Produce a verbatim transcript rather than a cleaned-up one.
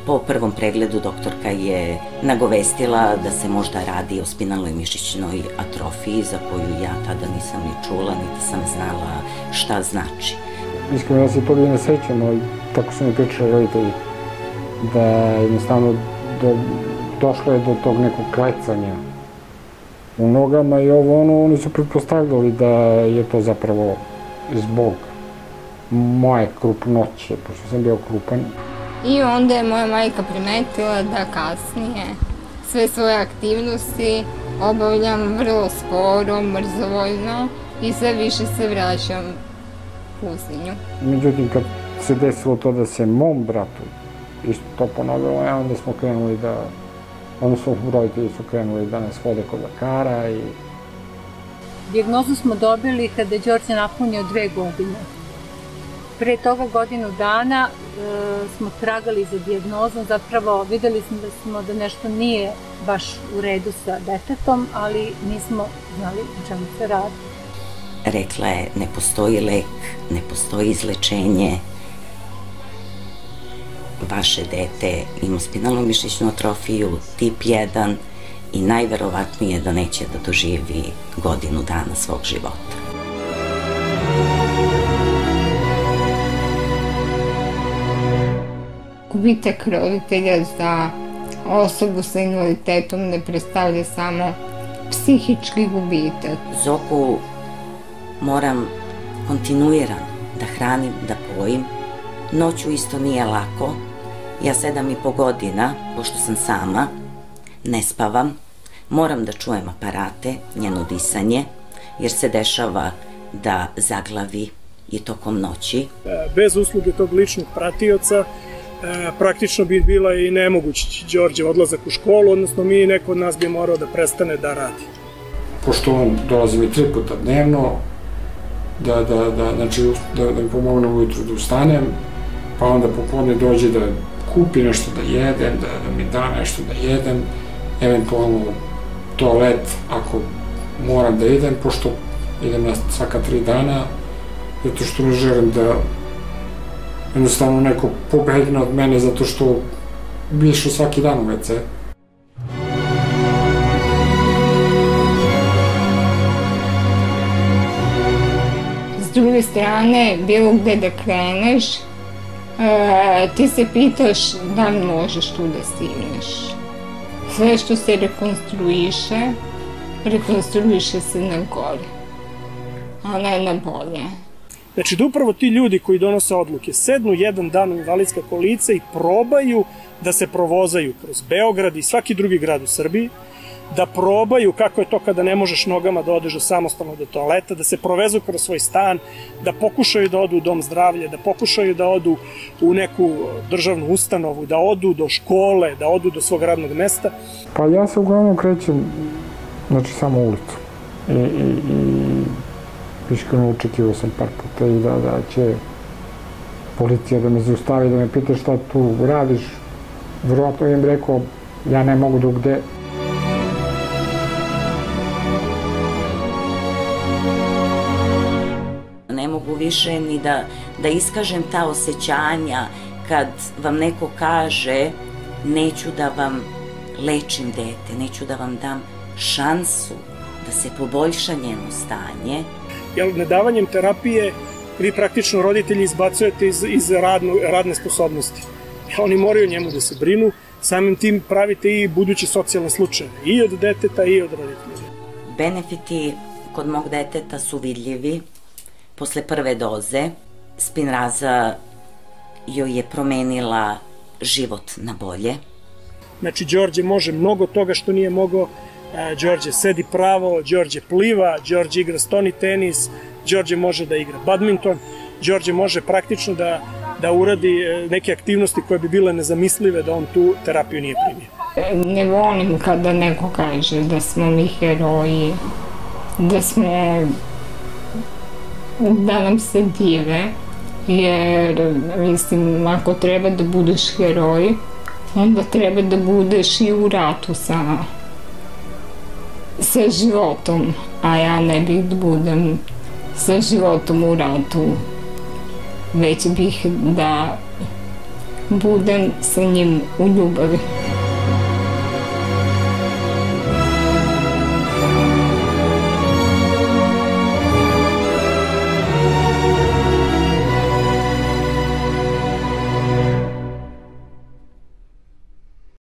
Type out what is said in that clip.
Po prvom pregledu doktorka je nagovestila da se možda radi o spinalnoj mišićnoj atrofiji za koju ja tada nisam ni čula, niti sam znala šta znači. Iskreno, ja se toga i ne sećam, ali tako su mi pričali roditelji, da jednostavno došlo je do tog nekog klecanja u nogama i ovo ono, oni su pretpostavljali da je to zapravo zbog moje krupnoće, pošto sam bio krupan. I onda je moja majka primetila da kasnije sve svoje aktivnosti obavljam vrlo sporo, mrzovoljno i sve više se vraćam kuzinju. Međutim, kad se desilo to da se mom bratu isto to ponovilo, onda smo krenuli da, odnosno roditelji su krenuli da nas vode kod lekara i... Dijagnozu smo dobili kada je Đorđe napunio dve godine. Pre toga godinu dana e, smo tragali za dijagnozom, zapravo videli smo da, smo da nešto nije baš u redu sa detetom, ali nismo znali o čemu se radi. Rekla je, ne postoji lek, ne postoji izlečenje. Vaše dete ima spinalnu mišićnu atrofiju, tip jedan i najverovatnije da neće da doživi godinu dana svog života. Gubitak roditelja za osobu sa invaliditetom ne predstavlja samo psihički gubitak. Zoku moram kontinuirano da hranim, da pojim. Noću isto nije lako. Ja sedam i po godina, pošto sam sama, ne spavam. Moram da čujem aparate, njeno disanje, jer se dešava da zaglavi i tokom noći. Bez usluge tog ličnog pratioca praktično bi bila i nemoguć Đorđe odlazak u školu, odnosno mi neko od nas bi morao da prestane da radi. Pošto on dolazi mi tri puta dnevno, da, da, da, znači, da, da mi pomogne ujutru da ustanem, pa onda popodne dođe da kupi nešto da jedem, da, da mi da nešto da jedem, eventualno toalet ako moram da idem, pošto idem na svaka tri dana, zato što ne želim da jednostavno neko pobegne od mene zato što bi išao svaki dan u ve ce. S druge strane, bilo gde da kreneš, ti se pitaš da li možeš tu da stigneš. Sve što se rekonstruiše, rekonstruiše se na gore, a ne na bolje. Znači da upravo ti ljudi koji donose odluke sednu jedan dan u invalidska kolica i probaju da se provozaju kroz Beograd i svaki drugi grad u Srbiji, da probaju kako je to kada ne možeš nogama da odeš samostalno do toaleta, da se provezu kroz svoj stan, da pokušaju da odu u dom zdravlja, da pokušaju da odu u neku državnu ustanovu, da odu do škole, da odu do svog radnog mesta. Pa ja se uglavnom krećem, znači samo ulicu. I, i, i iskreno očekivao sam par puta i da, da će policija da me zaustavi, da me pita šta tu radiš. Vjerojatno im rekao, ja ne mogu drugde. Ne mogu više ni da, da iskažem ta osjećanja kad vam neko kaže neću da vam lečim dete, neću da vam dam šansu da se poboljša njeno stanje. Jer nedavanjem terapije vi praktično roditelji izbacujete iz, iz radno, radne sposobnosti. Oni moraju njemu da se brinu, samim tim pravite i buduće socijalne slučajeve, i od deteta i od roditelja. Benefiti kod mog deteta su vidljivi. Posle prve doze Spinraza joj je promenila život na bolje. Znači, Đorđe može mnogo toga što nije mogao. Đorđe sedi pravo, Đorđe pliva, Đorđe igra stoni tenis, Đorđe može da igra badminton, Đorđe može praktično da, da uradi neke aktivnosti koje bi bile nezamislive da on tu terapiju nije primio. Ne volim kada neko kaže da smo mi heroji, da smo, da nam se dive, jer mislim, ako treba da budeš heroj, onda treba da budeš i u ratu sa sa životom, a ja ne bih da budem sa životom u ratu, već bih da budem sa njim u ljubavi.